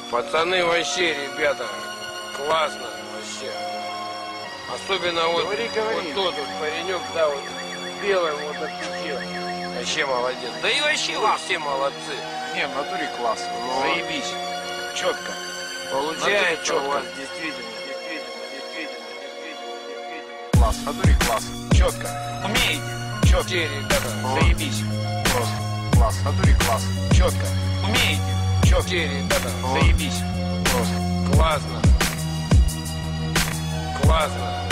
Пацаны вообще, ребята, классно вообще. Особенно вот, говори. вот тот вот паренек, да, вот белый вот отличил. Вообще молодец. Да и вообще вы все молодцы. Не, в натуре класс. Но... Заебись. Четко. Получается у четко. вас действительно. Класс, в натуре класс. Четко. Умеете? Четко. Все, ребята, Заебись. Просто. Класс, в натуре класс. Четко. Умеете? Четко. все, ребята, Заебись. Просто. классно. Классно.